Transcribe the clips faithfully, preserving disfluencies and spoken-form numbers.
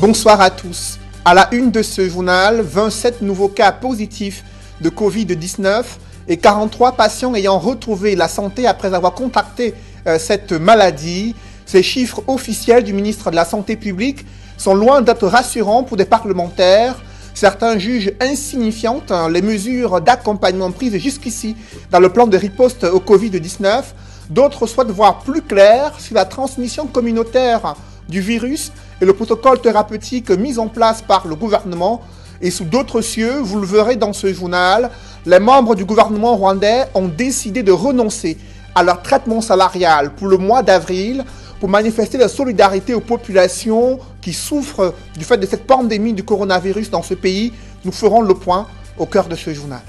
Bonsoir à tous. À la une de ce journal, vingt-sept nouveaux cas positifs de Covid dix-neuf et quarante-trois patients ayant retrouvé la santé après avoir contracté euh, cette maladie. Ces chiffres officiels du ministre de la Santé publique sont loin d'être rassurants pour des parlementaires. Certains jugent insignifiantes hein, les mesures d'accompagnement prises jusqu'ici dans le plan de riposte au Covid dix-neuf. D'autres souhaitent voir plus clair sur la transmission communautaire du virus et le protocole thérapeutique mis en place par le gouvernement. Et sous d'autres cieux, vous le verrez dans ce journal, les membres du gouvernement rwandais ont décidé de renoncer à leur traitement salarial pour le mois d'avril pour manifester la solidarité aux populations qui souffrent du fait de cette pandémie du coronavirus dans ce pays. Nous ferons le point au cœur de ce journal.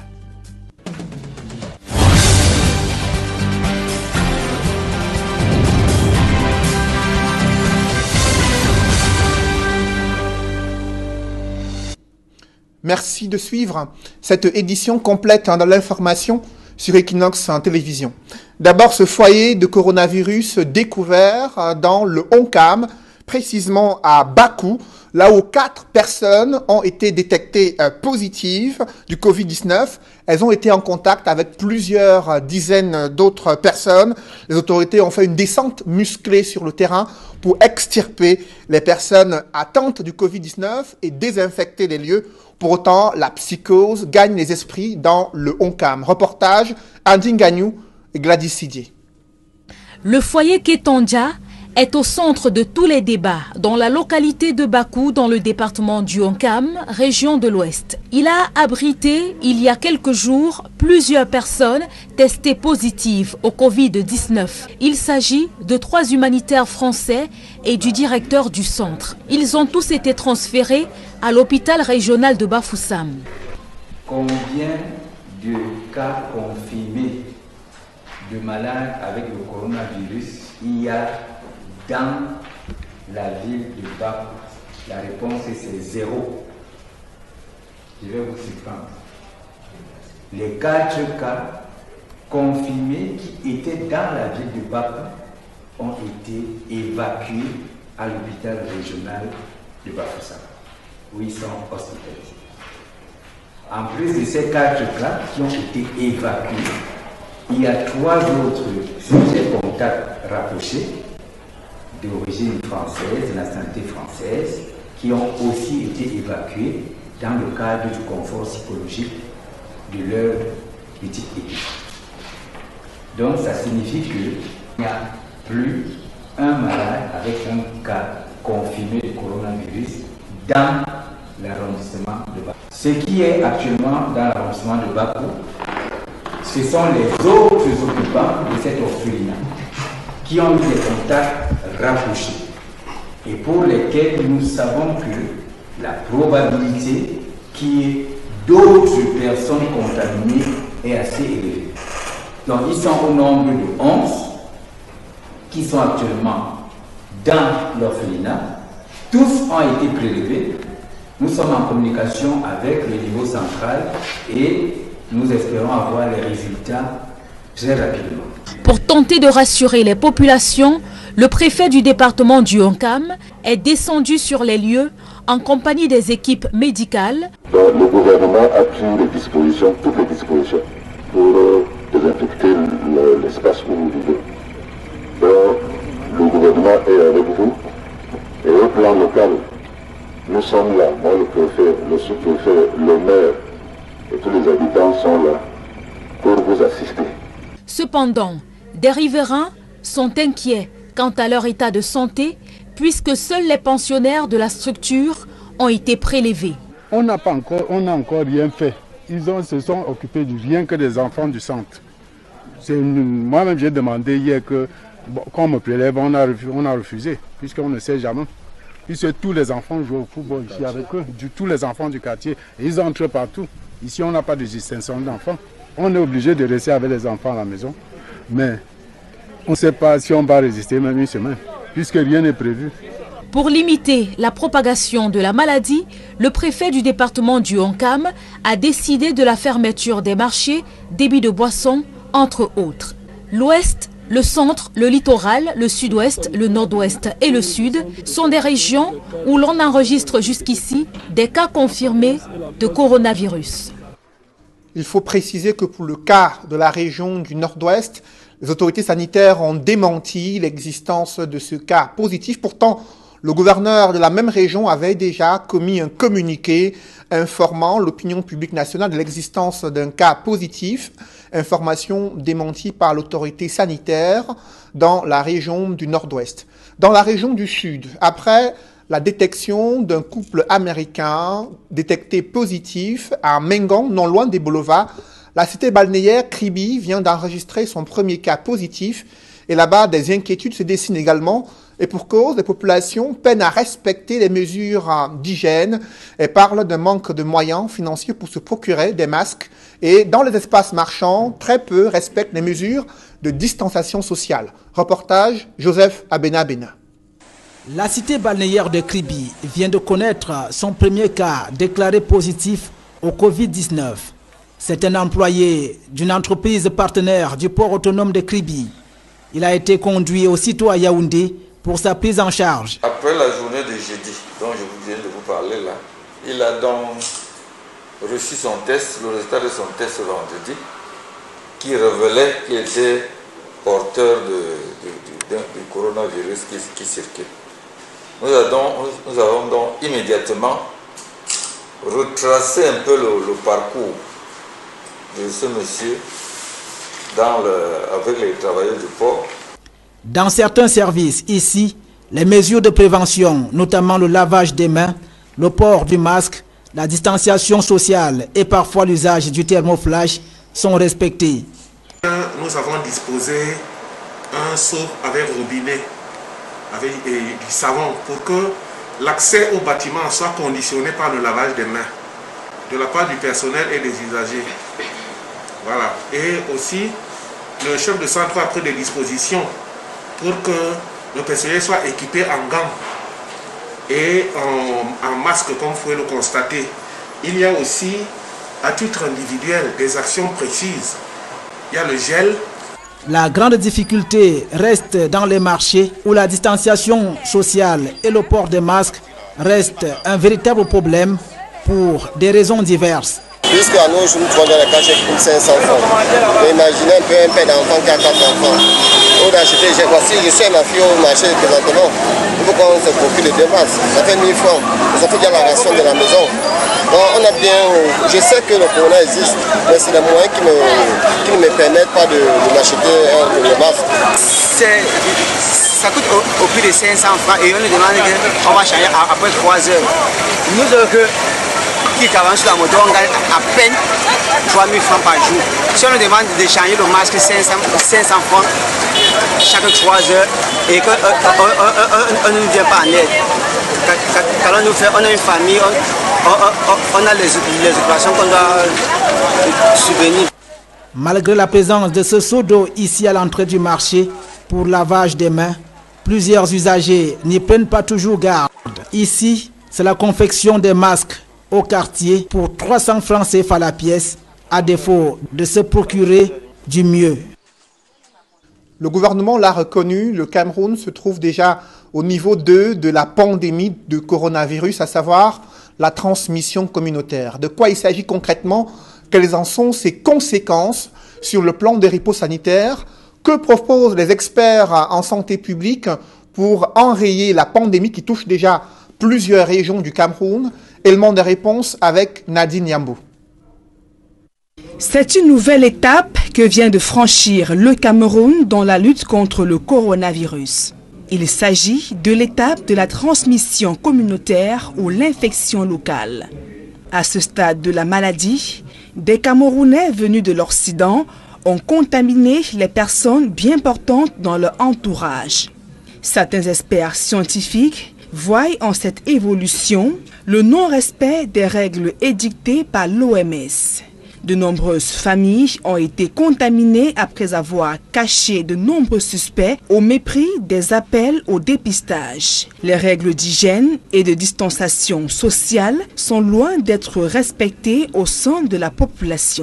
Merci de suivre cette édition complète de l'information sur Equinox en télévision. D'abord, ce foyer de coronavirus découvert dans le Onkam, précisément à Bakou, là où quatre personnes ont été détectées positives du Covid dix-neuf. Elles ont été en contact avec plusieurs dizaines d'autres personnes. Les autorités ont fait une descente musclée sur le terrain pour extirper les personnes atteintes du Covid dix-neuf et désinfecter les lieux. Pour autant, la psychose gagne les esprits dans le Onkam. Reportage, Andy Gagnou et Gladys Sidier. Le foyer Ketanja est au centre de tous les débats dans la localité de Bakou, dans le département du Onkam, région de l'Ouest. Il a abrité, il y a quelques jours, plusieurs personnes testées positives au Covid dix-neuf. Il s'agit de trois humanitaires français et du directeur du centre. Ils ont tous été transférés à l'hôpital régional de Bafoussam. Combien de cas confirmés de malades avec le coronavirus il y a dans la ville de Bakou? La réponse est zéro. Je vais vous surprendre. Les quatre cas confirmés qui étaient dans la ville de Bakou ont été évacués à l'hôpital régional de Bafoussam, où ils sont hospitalisés. En plus de ces quatre cas qui ont été évacués, il y a trois autres sujets contacts rapprochés d'origine française, de la santé française, qui ont aussi été évacués dans le cadre du confort psychologique de leur petite équipe. Donc ça signifie qu'il n'y a plus un malade avec un cas confirmé de coronavirus dans l'arrondissement de Bakou. Ce qui est actuellement dans l'arrondissement de Bakou, ce sont les autres occupants de cet orphelinat qui ont eu des contacts rapprochés et pour lesquels nous savons que la probabilité qu'il y ait d'autres personnes contaminées est assez élevée. Donc ils sont au nombre de onze qui sont actuellement dans l'orphelinat. Tous ont été prélevés. Nous sommes en communication avec le niveau central et nous espérons avoir les résultats très rapidement. Pour tenter de rassurer les populations, le préfet du département du Onkam est descendu sur les lieux en compagnie des équipes médicales. Donc, le gouvernement a pris les dispositions, toutes les dispositions pour euh, désinfecter l'espace où vous vivez. Donc, le gouvernement est avec vous et au plan local, nous sommes là. Moi, le préfet, le sous-préfet, le maire et tous les habitants sont là pour vous assister. Cependant, des riverains sont inquiets quant à leur état de santé puisque seuls les pensionnaires de la structure ont été prélevés. On n'a pas encore, on n'a encore rien fait. Ils ont, se sont occupés du rien que des enfants du centre. Moi-même, j'ai demandé hier que, bon, quand on me prélève, on a, on a refusé, puisqu'on ne sait jamais. Puisque tous les enfants jouent au football ici avec eux, du, tous les enfants du quartier, et ils entrent partout. Ici, on n'a pas de distinction d'enfants. On est obligé de rester avec les enfants à la maison. Mais on ne sait pas si on va résister même une semaine, puisque rien n'est prévu. Pour limiter la propagation de la maladie, le préfet du département du Onkam a décidé de la fermeture des marchés, débits de boissons, entre autres. L'Ouest Le centre, le littoral, le sud-ouest, le nord-ouest et le sud sont des régions où l'on enregistre jusqu'ici des cas confirmés de coronavirus. Il faut préciser que pour le cas de la région du nord-ouest, les autorités sanitaires ont démenti l'existence de ce cas positif. Pourtant, le gouverneur de la même région avait déjà commis un communiqué informant l'opinion publique nationale de l'existence d'un cas positif, information démentie par l'autorité sanitaire dans la région du nord-ouest. Dans la région du sud, après la détection d'un couple américain détecté positif à Mengon, non loin des Bolova, la cité balnéaire Kribi vient d'enregistrer son premier cas positif et là-bas des inquiétudes se dessinent également et pour cause, les populations peinent à respecter les mesures d'hygiène et parlent d'un manque de moyens financiers pour se procurer des masques et dans les espaces marchands, très peu respectent les mesures de distanciation sociale. Reportage Joseph Abena-Bena. La cité balnéaire de Kribi vient de connaître son premier cas déclaré positif au Covid dix-neuf. C'est un employé d'une entreprise partenaire du port autonome de Kribi. Il a été conduit aussitôt à Yaoundé pour sa prise en charge. Après la journée de jeudi, dont je viens de vous parler là, il a donc reçu son test, le résultat de son test vendredi, qui révélait qu'il était porteur de, de, de, du coronavirus qui, qui circule. Nous avons, nous avons donc immédiatement retracé un peu le, le parcours de ce monsieur dans le, avec les travailleurs du port. Dans certains services, ici, les mesures de prévention, notamment le lavage des mains, le port du masque, la distanciation sociale et parfois l'usage du thermoflash sont respectés. Nous avons disposé un seau avec robinet, avec et du savon, pour que l'accès au bâtiment soit conditionné par le lavage des mains de la part du personnel et des usagers. Voilà. Et aussi, le chef de centre a pris des dispositions pour que le personnel soit équipé en gants et en, en masque, comme vous pouvez le constater. Il y a aussi, à titre individuel, des actions précises. Il y a le gel. La grande difficulté reste dans les marchés où la distanciation sociale et le port des masques restent un véritable problème pour des raisons diverses. Jusqu'à nous, je nous trouve dans la cage pour cinq cents francs. Imaginez un peu un père d'enfant qui a quatre enfants. Au d'acheter, j'ai voici, je suis ma fille au marché présentement. Il faut qu'on se procure de deux masques. Ça fait mille francs. Ça fait déjà la ration de la maison. Donc on a bien. Je sais que le corona existe, mais c'est les moyens qui, me, qui ne me permettent pas de, de m'acheter le masque. Ça coûte au, au prix de cinq cents francs et on nous demande qu'on va changer après trois heures. Nous avons que qui travaillent sur la moto, on gagne à peine trois mille francs par jour. Si on nous demande de changer le masque cinq cents francs chaque trois heures et qu'on ne nous vient pas en aide, quand on nous fait, on a une famille, on, on, on a les, les opérations qu'on doit subvenir. Malgré la présence de ce seau d'eau ici à l'entrée du marché pour lavage des mains, plusieurs usagers n'y prennent pas toujours garde. Ici, c'est la confection des masques au quartier pour trois cents francs C F A la pièce, à défaut de se procurer du mieux. Le gouvernement l'a reconnu, le Cameroun se trouve déjà au niveau deux de la pandémie de coronavirus, à savoir la transmission communautaire. De quoi il s'agit concrètement? Quelles en sont ses conséquences sur le plan des riposts sanitaires? Que proposent les experts en santé publique pour enrayer la pandémie qui touche déjà plusieurs régions du Cameroun? Élément de réponse avec Nadine Yambou. C'est une nouvelle étape que vient de franchir le Cameroun dans la lutte contre le coronavirus. Il s'agit de l'étape de la transmission communautaire ou l'infection locale. À ce stade de la maladie, des Camerounais venus de l'Occident ont contaminé les personnes bien portantes dans leur entourage. Certains experts scientifiques voient en cette évolution le non-respect des règles édictées par l'O M S. De nombreuses familles ont été contaminées après avoir caché de nombreux suspects au mépris des appels au dépistage. Les règles d'hygiène et de distanciation sociale sont loin d'être respectées au sein de la population.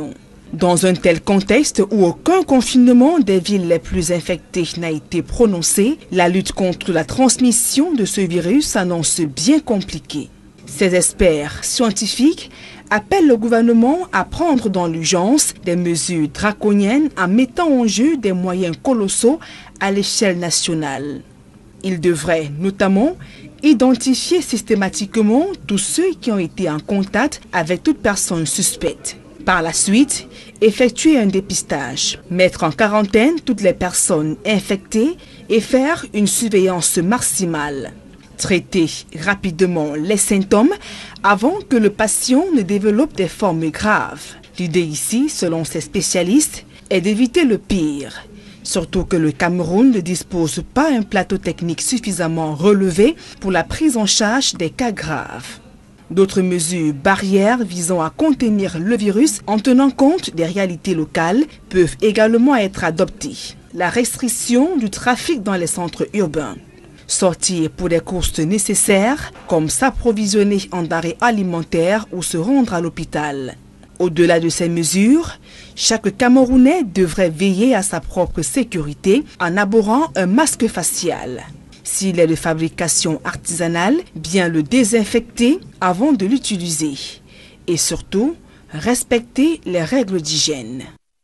Dans un tel contexte où aucun confinement des villes les plus infectées n'a été prononcé, la lutte contre la transmission de ce virus s'annonce bien compliquée. Ces experts scientifiques appellent le gouvernement à prendre dans l'urgence des mesures draconiennes en mettant en jeu des moyens colossaux à l'échelle nationale. Ils devraient notamment identifier systématiquement tous ceux qui ont été en contact avec toute personne suspecte. Par la suite, effectuer un dépistage, mettre en quarantaine toutes les personnes infectées et faire une surveillance maximale. Traiter rapidement les symptômes avant que le patient ne développe des formes graves. L'idée ici, selon ces spécialistes, est d'éviter le pire. Surtout que le Cameroun ne dispose pas d'un plateau technique suffisamment relevé pour la prise en charge des cas graves. D'autres mesures barrières visant à contenir le virus en tenant compte des réalités locales peuvent également être adoptées. La restriction du trafic dans les centres urbains. Sortir pour des courses nécessaires, comme s'approvisionner en denrées alimentaires ou se rendre à l'hôpital. Au-delà de ces mesures, chaque Camerounais devrait veiller à sa propre sécurité en abhorrant un masque facial. S'il est de fabrication artisanale, bien le désinfecter avant de l'utiliser. Et surtout, respecter les règles d'hygiène.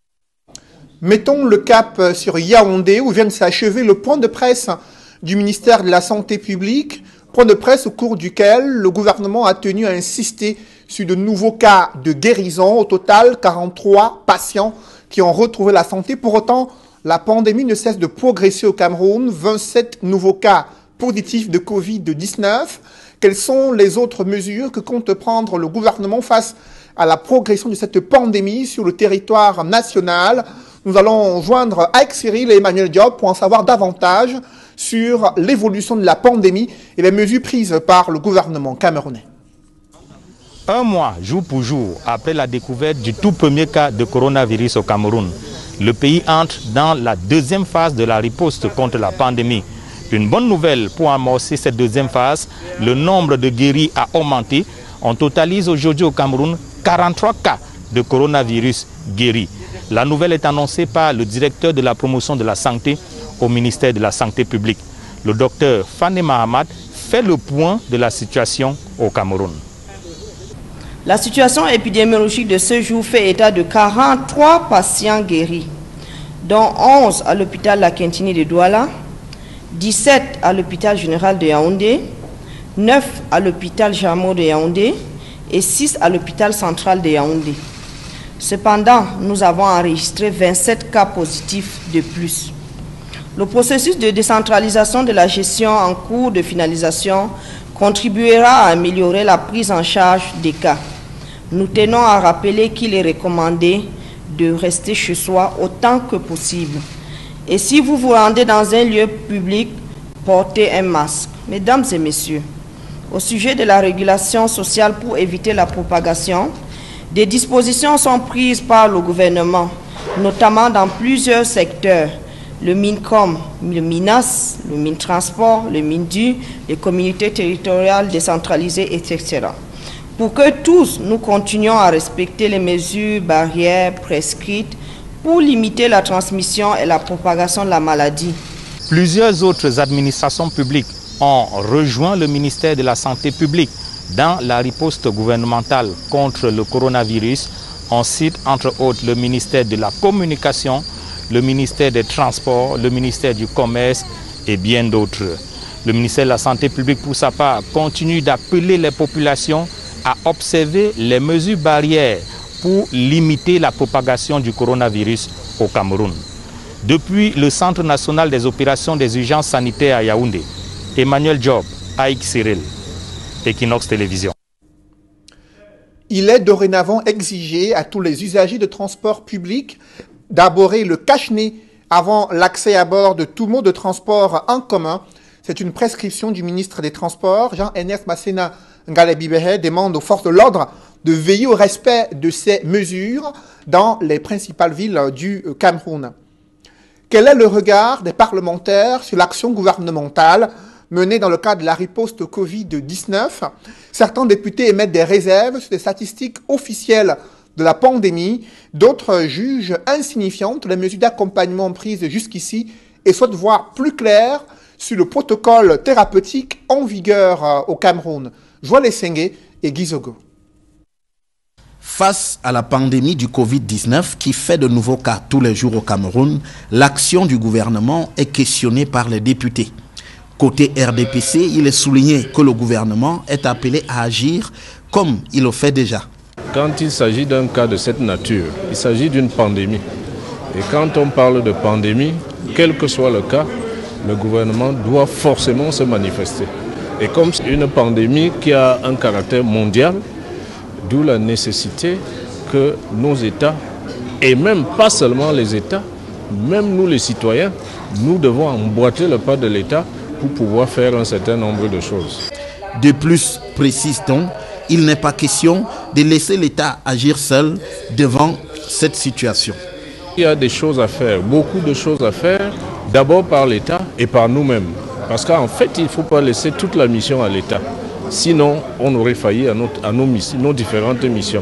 Mettons le cap sur Yaoundé où vient de s'achever le point de presse du ministère de la Santé publique, point de presse au cours duquel le gouvernement a tenu à insister sur de nouveaux cas de guérison. Au total, quarante-trois patients qui ont retrouvé la santé. Pour autant, la pandémie ne cesse de progresser au Cameroun. vingt-sept nouveaux cas positifs de Covid dix-neuf. Quelles sont les autres mesures que compte prendre le gouvernement face à la progression de cette pandémie sur le territoire national? Nous allons joindre Aïk Cyril et Emmanuel Diop pour en savoir davantage sur l'évolution de la pandémie et les mesures prises par le gouvernement camerounais. Un mois, jour pour jour, après la découverte du tout premier cas de coronavirus au Cameroun, le pays entre dans la deuxième phase de la riposte contre la pandémie. Une bonne nouvelle pour amorcer cette deuxième phase, le nombre de guéris a augmenté. On totalise aujourd'hui au Cameroun quarante-trois cas de coronavirus guéris. La nouvelle est annoncée par le directeur de la promotion de la santé au ministère de la Santé publique. Le docteur Fane Mahamad fait le point de la situation au Cameroun. La situation épidémiologique de ce jour fait état de quarante-trois patients guéris, dont onze à l'hôpital La Quintini de Douala, dix-sept à l'hôpital général de Yaoundé, neuf à l'hôpital Jamo de Yaoundé et six à l'hôpital central de Yaoundé. Cependant, nous avons enregistré vingt-sept cas positifs de plus. Le processus de décentralisation de la gestion en cours de finalisation contribuera à améliorer la prise en charge des cas. Nous tenons à rappeler qu'il est recommandé de rester chez soi autant que possible. Et si vous vous rendez dans un lieu public, portez un masque. Mesdames et messieurs, au sujet de la régulation sociale pour éviter la propagation, des dispositions sont prises par le gouvernement, notamment dans plusieurs secteurs. Le MINCOM, le MINAS, le MINTransport, le MINDU, les communautés territoriales décentralisées, et cetera. Pour que tous nous continuions à respecter les mesures barrières prescrites pour limiter la transmission et la propagation de la maladie. Plusieurs autres administrations publiques ont rejoint le ministère de la Santé publique dans la riposte gouvernementale contre le coronavirus. On cite entre autres le ministère de la Communication, le ministère des Transports, le ministère du Commerce et bien d'autres. Le ministère de la Santé publique, pour sa part, continue d'appeler les populations à observer les mesures barrières pour limiter la propagation du coronavirus au Cameroun. Depuis le Centre national des opérations des urgences sanitaires à Yaoundé, Emmanuel Diop, Aïk Cyril, Equinox Télévision. Il est dorénavant exigé à tous les usagers de transport public d'aborder le cache-nez avant l'accès à bord de tout mode de transport en commun. C'est une prescription du ministre des Transports. Jean-Ernest Massena Ngalebibehe demande aux forces de l'ordre de veiller au respect de ces mesures dans les principales villes du Cameroun. Quel est le regard des parlementaires sur l'action gouvernementale menée dans le cadre de la riposte Covid dix-neuf? Certains députés émettent des réserves sur des statistiques officielles de la pandémie. D'autres jugent insignifiantes les mesures d'accompagnement prises jusqu'ici et souhaitent voir plus clair sur le protocole thérapeutique en vigueur au Cameroun. Joël Essengue et Gizogo. Face à la pandémie du Covid dix-neuf qui fait de nouveaux cas tous les jours au Cameroun, l'action du gouvernement est questionnée par les députés. Côté R D P C, il est souligné que le gouvernement est appelé à agir comme il le fait déjà. Quand il s'agit d'un cas de cette nature, il s'agit d'une pandémie. Et quand on parle de pandémie, quel que soit le cas, le gouvernement doit forcément se manifester. Et comme c'est une pandémie qui a un caractère mondial, d'où la nécessité que nos États, et même pas seulement les États, même nous les citoyens, nous devons emboîter le pas de l'État pour pouvoir faire un certain nombre de choses. De plus, précise-t-on, il n'est pas question de laisser l'État agir seul devant cette situation. Il y a des choses à faire, beaucoup de choses à faire, d'abord par l'État et par nous-mêmes. Parce qu'en fait, il ne faut pas laisser toute la mission à l'État. Sinon, on aurait failli à, notre, à nos, nos différentes missions.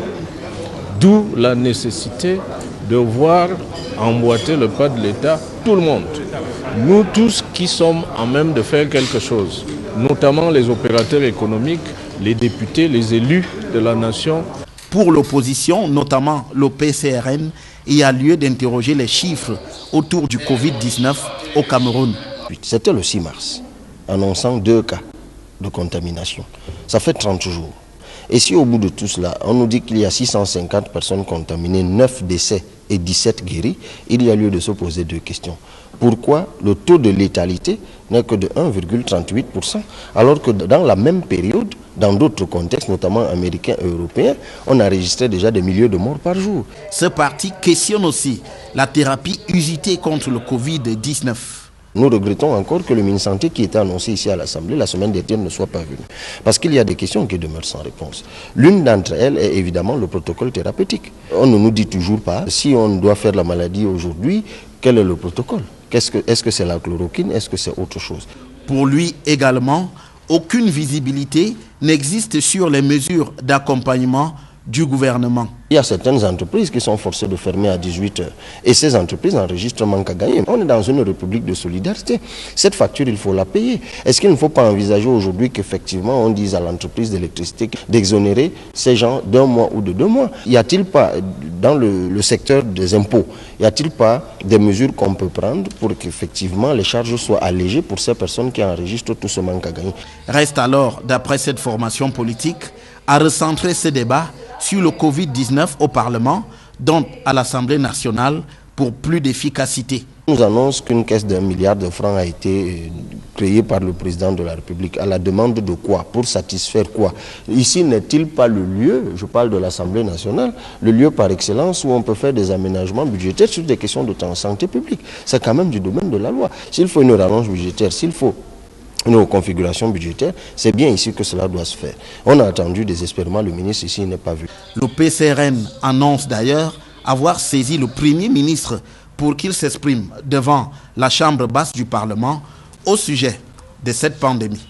D'où la nécessité de voir emboîter le pas de l'État tout le monde. Nous tous qui sommes en même de faire quelque chose, notamment les opérateurs économiques, les députés, les élus de la nation. Pour l'opposition, notamment le P C R N, il y a lieu d'interroger les chiffres autour du Covid dix-neuf au Cameroun. C'était le six mars, annonçant deux cas de contamination. Ça fait trente jours. Et si au bout de tout cela, on nous dit qu'il y a six cent cinquante personnes contaminées, neuf décès et dix-sept guéris, il y a lieu de se poser deux questions. Pourquoi le taux de létalité n'est que de un virgule trente-huit pour cent, alors que dans la même période, dans d'autres contextes, notamment américains et européens, on a enregistré déjà des milliers de morts par jour. Ce parti questionne aussi la thérapie usitée contre le Covid dix-neuf. Nous regrettons encore que le ministre Santé qui était annoncé ici à l'Assemblée la semaine dernière ne soit pas venu. Parce qu'il y a des questions qui demeurent sans réponse. L'une d'entre elles est évidemment le protocole thérapeutique. On ne nous dit toujours pas si on doit faire la maladie aujourd'hui, quel est le protocole? Qu'est-ce que, est-ce que c'est la chloroquine? Est-ce que c'est autre chose? Pour lui également, aucune visibilité n'existe sur les mesures d'accompagnement du gouvernement. Il y a certaines entreprises qui sont forcées de fermer à dix-huit heures. Et ces entreprises enregistrent manque à gagner. On est dans une république de solidarité. Cette facture, il faut la payer. Est-ce qu'il ne faut pas envisager aujourd'hui qu'effectivement on dise à l'entreprise d'électricité d'exonérer ces gens d'un mois ou de deux mois? Y a-t-il pas, dans le, le secteur des impôts, y a-t-il pas des mesures qu'on peut prendre pour qu'effectivement les charges soient allégées pour ces personnes qui enregistrent tout ce manque à gagner? Reste alors, d'après cette formation politique, à recentrer ce débat sur le Covid dix-neuf au Parlement, donc à l'Assemblée nationale, pour plus d'efficacité. On nous annonce qu'une caisse d'un milliard de francs a été créée par le président de la République. À la demande de quoi? Pour satisfaire quoi? Ici n'est-il pas le lieu, je parle de l'Assemblée nationale, le lieu par excellence où on peut faire des aménagements budgétaires sur des questions de santé publique? C'est quand même du domaine de la loi. S'il faut une rallonge budgétaire, s'il faut une configuration budgétaire, c'est bien ici que cela doit se faire. On a attendu désespérément le ministre ici, il n'est pas vu. Le P C R N annonce d'ailleurs avoir saisi le Premier ministre pour qu'il s'exprime devant la Chambre basse du Parlement au sujet de cette pandémie.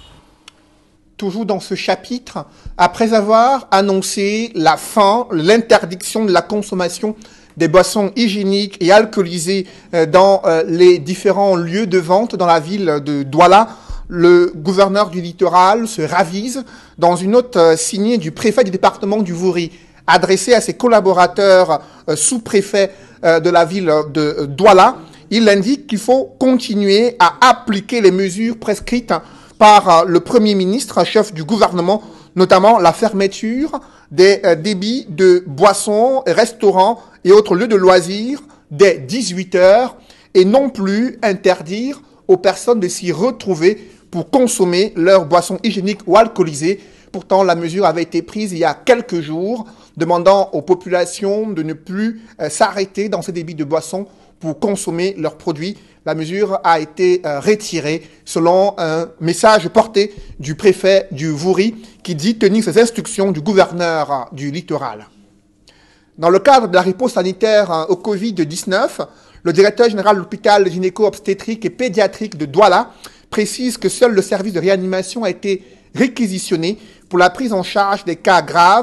Toujours dans ce chapitre, après avoir annoncé la fin, l'interdiction de la consommation des boissons hygiéniques et alcoolisées dans les différents lieux de vente dans la ville de Douala, le gouverneur du littoral se ravise dans une note signée du préfet du département du Vouri, adressée à ses collaborateurs sous-préfets de la ville de Douala. Il indique qu'il faut continuer à appliquer les mesures prescrites par le Premier ministre, chef du gouvernement, notamment la fermeture des débits de boissons, restaurants et autres lieux de loisirs dès dix-huit heures et non plus interdire aux personnes de s'y retrouver pour consommer leurs boissons hygiéniques ou alcoolisées. Pourtant, la mesure avait été prise il y a quelques jours, demandant aux populations de ne plus euh, s'arrêter dans ces débits de boissons pour consommer leurs produits. La mesure a été euh, retirée selon un message porté du préfet du Vouri qui dit tenir ses instructions du gouverneur euh, du littoral. Dans le cadre de la riposte sanitaire euh, au Covid dix-neuf, le directeur général de l'hôpital gynéco-obstétrique et pédiatrique de Douala précise que seul le service de réanimation a été réquisitionné pour la prise en charge des cas graves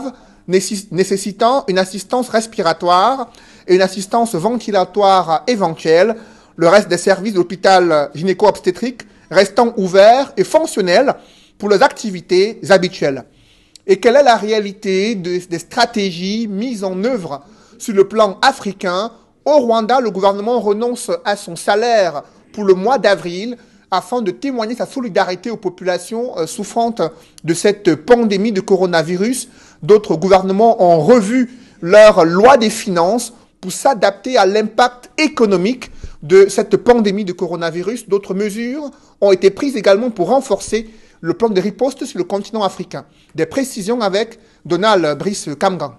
nécessitant une assistance respiratoire et une assistance ventilatoire éventuelle, le reste des services de l'hôpital gynéco-obstétrique restant ouverts et fonctionnels pour leurs activités habituelles. Et quelle est la réalité de, des stratégies mises en œuvre sur le plan africain? Au Rwanda, le gouvernement renonce à son salaire pour le mois d'avril afin de témoigner sa solidarité aux populations euh, souffrantes de cette pandémie de coronavirus. D'autres gouvernements ont revu leur loi des finances pour s'adapter à l'impact économique de cette pandémie de coronavirus. D'autres mesures ont été prises également pour renforcer le plan de riposte sur le continent africain. Des précisions avec Donald Brice Kamgan.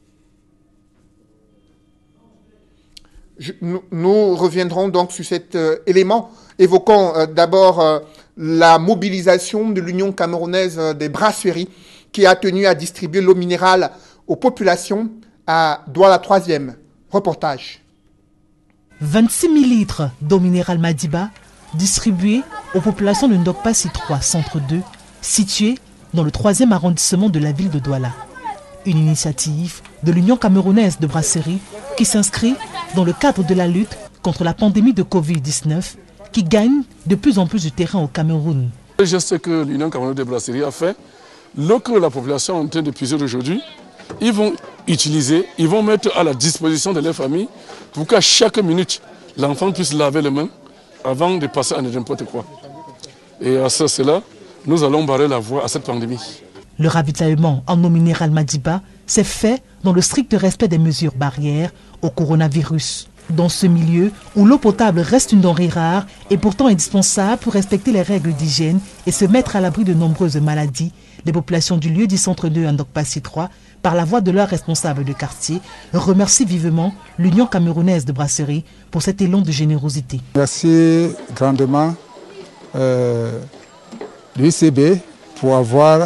Je, nous, nous reviendrons donc sur cet euh, élément. Évoquons euh, d'abord euh, la mobilisation de l'Union camerounaise euh, des brasseries qui a tenu à distribuer l'eau minérale aux populations à Douala troisième. Reportage. vingt-six mille litres d'eau minérale Madiba distribués aux populations de Ndokpassi trois, centre deux, situé dans le troisième arrondissement de la ville de Douala. Une initiative de l'Union camerounaise de brasserie qui s'inscrit dans le cadre de la lutte contre la pandémie de Covid dix-neuf qui gagne de plus en plus de terrain au Cameroun. Le geste que l'Union camerounaise de brasserie a fait, l'eau que la population est en train de puiser aujourd'hui, ils vont utiliser, ils vont mettre à la disposition de leur famille pour qu'à chaque minute, l'enfant puisse laver les mains avant de passer à n'importe quoi. Et à ça, cela, nous allons barrer la voie à cette pandémie. Le ravitaillement en eau minérale Madiba s'est fait dans le strict respect des mesures barrières au coronavirus. Dans ce milieu où l'eau potable reste une denrée rare et pourtant indispensable pour respecter les règles d'hygiène et se mettre à l'abri de nombreuses maladies, les populations du lieu du centre deux à Ndokpassi trois, par la voix de leurs responsables de quartier, remercient vivement l'Union camerounaise de brasserie pour cet élan de générosité. Merci grandement euh, l'U C B pour avoir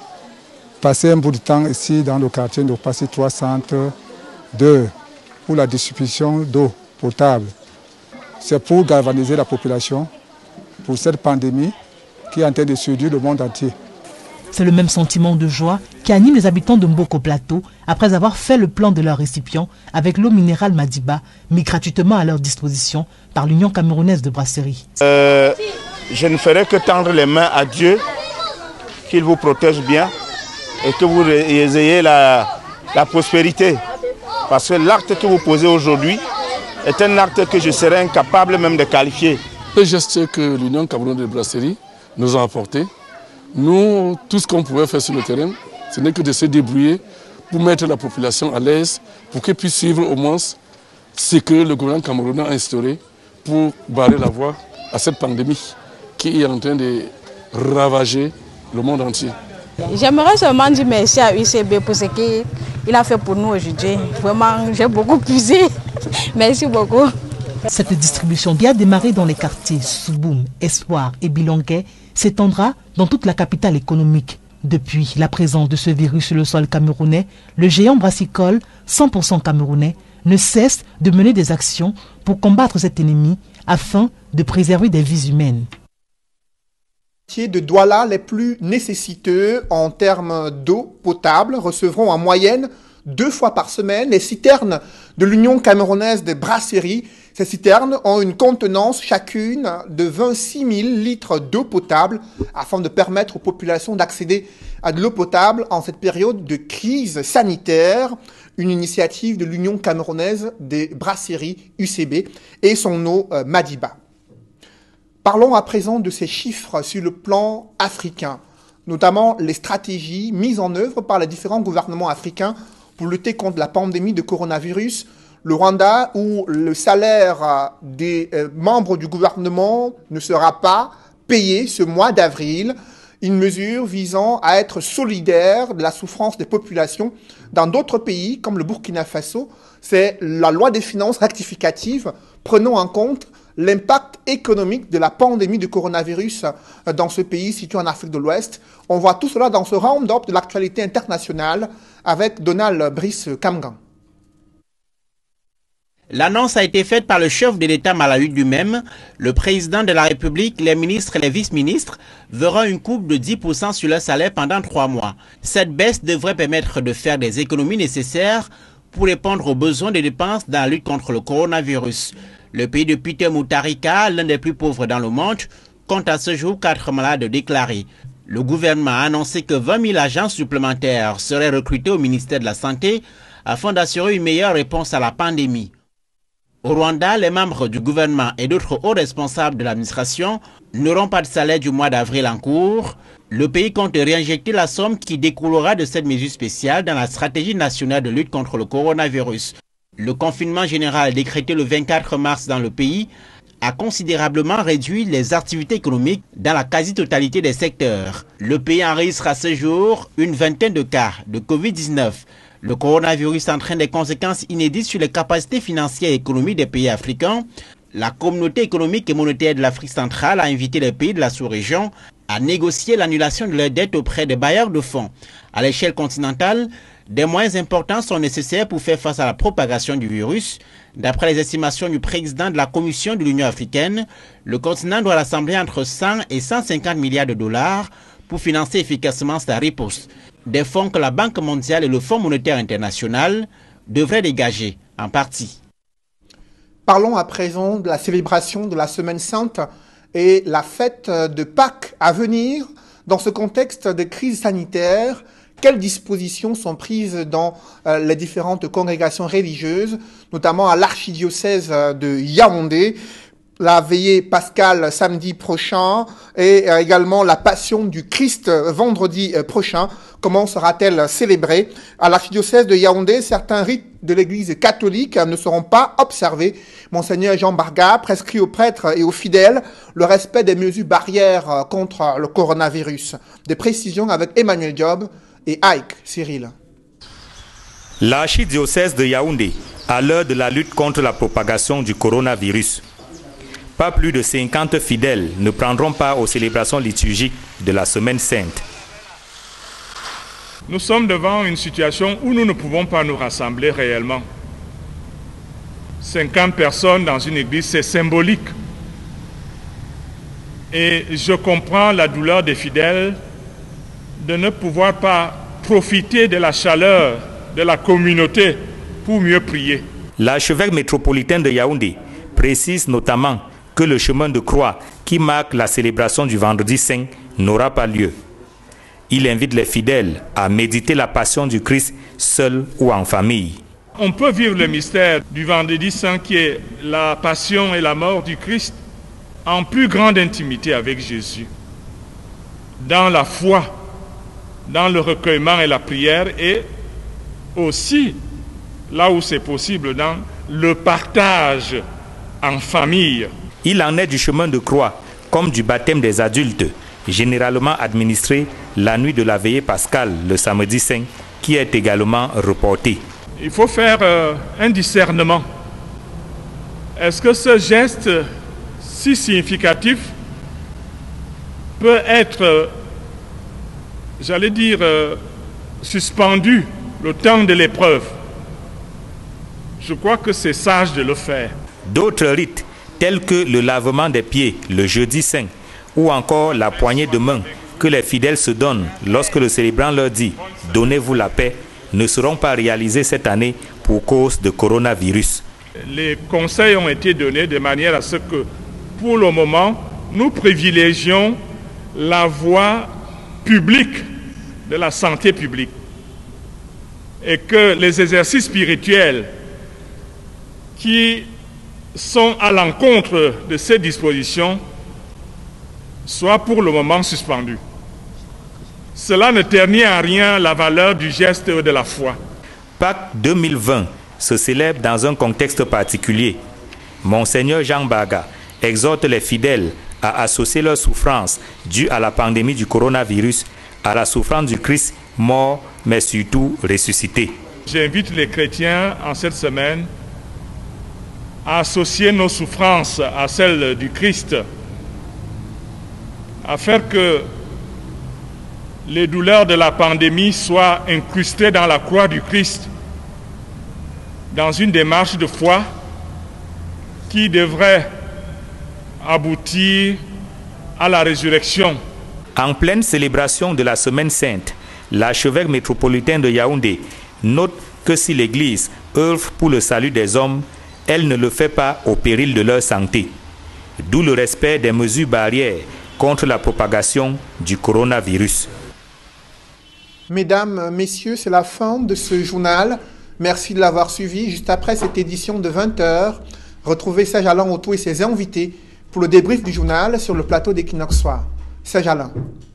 passé un bout de temps ici dans le quartier de Ndokpassi trois centre deux pour la distribution d'eau potable. C'est pour galvaniser la population pour cette pandémie qui est en train de séduire le monde entier. C'est le même sentiment de joie qui anime les habitants de Mboko Plateau après avoir fait le plan de leur récipient avec l'eau minérale Madiba, mis gratuitement à leur disposition par l'Union camerounaise de brasserie. Euh, je ne ferai que tendre les mains à Dieu, qu'il vous protège bien et que vous ayez la, la prospérité. Parce que l'acte que vous posez aujourd'hui est un acte que je serais incapable même de qualifier. Le geste que l'Union camerounaise de brasserie nous a apporté, nous, tout ce qu'on pouvait faire sur le terrain, ce n'est que de se débrouiller pour mettre la population à l'aise, pour qu'elle puisse suivre au moins ce que le gouvernement camerounais a instauré pour barrer la voie à cette pandémie qui est en train de ravager le monde entier. J'aimerais seulement dire merci à U C B pour ce qu'il a fait pour nous aujourd'hui. Vraiment, j'ai beaucoup puisé. Merci beaucoup. Cette distribution qui a démarré dans les quartiers Souboum, Espoir et Bilonguet s'étendra dans toute la capitale économique. Depuis la présence de ce virus sur le sol camerounais, le géant brassicole, cent pour cent camerounais, ne cesse de mener des actions pour combattre cet ennemi afin de préserver des vies humaines. De Douala, les plus nécessiteux en termes d'eau potable recevront en moyenne deux fois par semaine les citernes de l'Union camerounaise des brasseries. Ces citernes ont une contenance chacune de vingt-six mille litres d'eau potable afin de permettre aux populations d'accéder à de l'eau potable en cette période de crise sanitaire. Une initiative de l'Union camerounaise des brasseries U C B et son eau euh, Madiba. Parlons à présent de ces chiffres sur le plan africain, notamment les stratégies mises en œuvre par les différents gouvernements africains pour lutter contre la pandémie de coronavirus. Le Rwanda, où le salaire des membres du gouvernement ne sera pas payé ce mois d'avril, une mesure visant à être solidaire de la souffrance des populations. Dans d'autres pays, comme le Burkina Faso, c'est la loi des finances rectificative prenant en compte l'impact économique de la pandémie du coronavirus dans ce pays situé en Afrique de l'Ouest. On voit tout cela dans ce round-up de l'actualité internationale avec Donald Brice Kamgan. L'annonce a été faite par le chef de l'État malawi lui-même. Le président de la République, les ministres et les vice-ministres verront une coupe de dix pour cent sur leur salaire pendant trois mois. Cette baisse devrait permettre de faire des économies nécessaires pour répondre aux besoins de dépenses dans la lutte contre le coronavirus. Le pays de Peter Mutharika, l'un des plus pauvres dans le monde, compte à ce jour quatre malades déclarés. Le gouvernement a annoncé que vingt mille agents supplémentaires seraient recrutés au ministère de la Santé afin d'assurer une meilleure réponse à la pandémie. Au Rwanda, les membres du gouvernement et d'autres hauts responsables de l'administration n'auront pas de salaire du mois d'avril en cours. Le pays compte réinjecter la somme qui découlera de cette mesure spéciale dans la stratégie nationale de lutte contre le coronavirus. Le confinement général décrété le vingt-quatre mars dans le pays a considérablement réduit les activités économiques dans la quasi-totalité des secteurs. Le pays enregistre à ce jour une vingtaine de cas de Covid dix-neuf. Le coronavirus entraîne des conséquences inédites sur les capacités financières et économiques des pays africains. La communauté économique et monétaire de l'Afrique centrale a invité les pays de la sous-région à négocier l'annulation de leurs dettes auprès des bailleurs de fonds. À l'échelle continentale, des moyens importants sont nécessaires pour faire face à la propagation du virus. D'après les estimations du président de la Commission de l'Union africaine, le continent doit rassembler entre cent et cent cinquante milliards de dollars pour financer efficacement sa riposte. Des fonds que la Banque mondiale et le Fonds monétaire international devraient dégager en partie. Parlons à présent de la célébration de la Semaine Sainte et la fête de Pâques à venir. Dans ce contexte de crise sanitaire, quelles dispositions sont prises dans euh, les différentes congrégations religieuses, notamment à l'archidiocèse de Yaoundé? La veillée pascale samedi prochain et euh, également la Passion du Christ vendredi euh, prochain. Comment sera-t-elle célébrée? À l'archidiocèse de Yaoundé, certains rites de l'église catholique ne seront pas observés. Monseigneur Jean Barga prescrit aux prêtres et aux fidèles le respect des mesures barrières contre le coronavirus. Des précisions avec Emmanuel Diop et Ike Cyril. L'archidiocèse de Yaoundé, à l'heure de la lutte contre la propagation du coronavirus, pas plus de cinquante fidèles ne prendront part aux célébrations liturgiques de la Semaine Sainte. Nous sommes devant une situation où nous ne pouvons pas nous rassembler réellement. cinquante personnes dans une église, c'est symbolique. Et je comprends la douleur des fidèles de ne pouvoir pas profiter de la chaleur de la communauté pour mieux prier. L'archevêque métropolitain de Yaoundé précise notamment que le chemin de croix qui marque la célébration du vendredi saint n'aura pas lieu. Il invite les fidèles à méditer la passion du Christ seul ou en famille. On peut vivre le mystère du vendredi saint qui est la passion et la mort du Christ en plus grande intimité avec Jésus, dans la foi, dans le recueillement et la prière, et aussi, là où c'est possible, dans le partage en famille. Il en est du chemin de croix, comme du baptême des adultes, généralement administré la nuit de la veillée pascale, le samedi saint, qui est également reporté. Il faut faire euh, un discernement. Est-ce que ce geste si significatif peut être, euh, j'allais dire, euh, suspendu le temps de l'épreuve? Je crois que c'est sage de le faire. D'autres rites, tels que le lavement des pieds le jeudi saint, ou encore la poignée de main que les fidèles se donnent lorsque le célébrant leur dit « Donnez-vous la paix », ne seront pas réalisés cette année pour cause de coronavirus. Les conseils ont été donnés de manière à ce que, pour le moment, nous privilégions la voie publique de la santé publique et que les exercices spirituels qui sont à l'encontre de ces dispositions soient pour le moment suspendus. Cela ne ternit en rien la valeur du geste de la foi. Pâques deux mille vingt se célèbre dans un contexte particulier. Monseigneur Jean Barga exhorte les fidèles à associer leur souffrance due à la pandémie du coronavirus à la souffrance du Christ mort, mais surtout ressuscité. J'invite les chrétiens en cette semaine à associer nos souffrances à celles du Christ, à faire que les douleurs de la pandémie soient incrustées dans la croix du Christ, dans une démarche de foi qui devrait aboutir à la résurrection. En pleine célébration de la Semaine Sainte, l'archevêque métropolitain de Yaoundé note que si l'Église œuvre pour le salut des hommes, elle ne le fait pas au péril de leur santé. D'où le respect des mesures barrières contre la propagation du coronavirus. Mesdames, Messieurs, c'est la fin de ce journal. Merci de l'avoir suivi. Juste après cette édition de vingt heures, retrouvez Serge Alain Auto et ses invités pour le débrief du journal sur le plateau d'Equinox Soir. Serge Alain.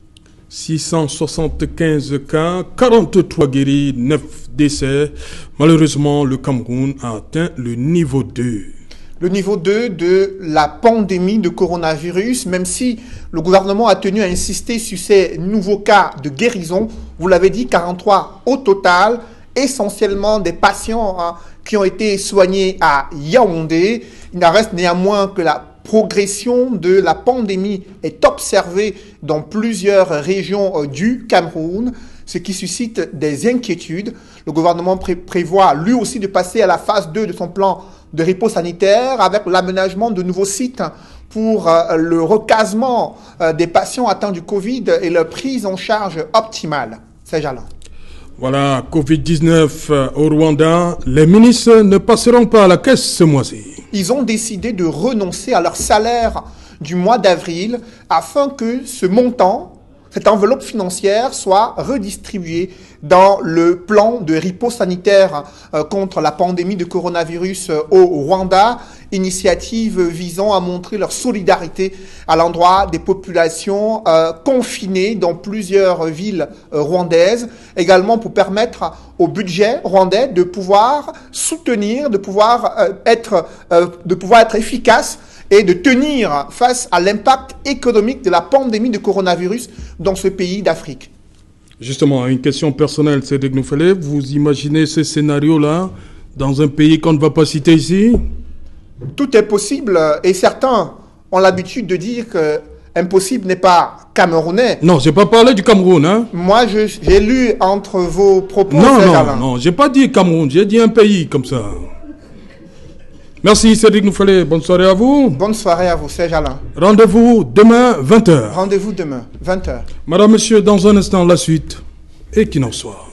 six cent soixante-quinze cas, quarante-trois guéris, neuf décès. Malheureusement, le Cameroun a atteint le niveau deux. Le niveau deux de la pandémie de coronavirus, même si le gouvernement a tenu à insister sur ces nouveaux cas de guérison. Vous l'avez dit, quarante-trois au total, essentiellement des patients hein, qui ont été soignés à Yaoundé. Il n'en reste néanmoins que la progression de la pandémie est observée dans plusieurs régions du Cameroun, ce qui suscite des inquiétudes. Le gouvernement pré prévoit lui aussi de passer à la phase deux de son plan de riposte sanitaire avec l'aménagement de nouveaux sites pour euh, le recasement euh, des patients atteints du Covid et leur prise en charge optimale. C'est Jalan. Voilà, Covid dix-neuf au Rwanda, les ministres ne passeront pas à la caisse ce mois-ci. Ils ont décidé de renoncer à leur salaire du mois d'avril afin que ce montant, cette enveloppe financière, soit redistribuée dans le plan de riposte sanitaire euh, contre la pandémie de coronavirus euh, au Rwanda, initiative visant à montrer leur solidarité à l'endroit des populations euh, confinées dans plusieurs villes euh, rwandaises, également pour permettre au budget rwandais de pouvoir soutenir, de pouvoir euh, être, euh, de pouvoir être efficace et de tenir face à l'impact économique de la pandémie de coronavirus dans ce pays d'Afrique. Justement, une question personnelle, Cédric Noufelet, vous imaginez ce scénario-là dans un pays qu'on ne va pas citer ici? Tout est possible et certains ont l'habitude de dire que impossible n'est pas camerounais. Non, je n'ai pas parlé du Cameroun. Hein? Moi, j'ai lu entre vos propos. Non, non, non, je n'ai pas dit Cameroun, j'ai dit un pays comme ça. Merci Cédric Noufelet, bonne soirée à vous. Bonne soirée à vous, Serge Alain. Rendez-vous demain, vingt heures. Rendez-vous demain, vingt heures. Madame, Monsieur, dans un instant, la suite, et qu'il en soit.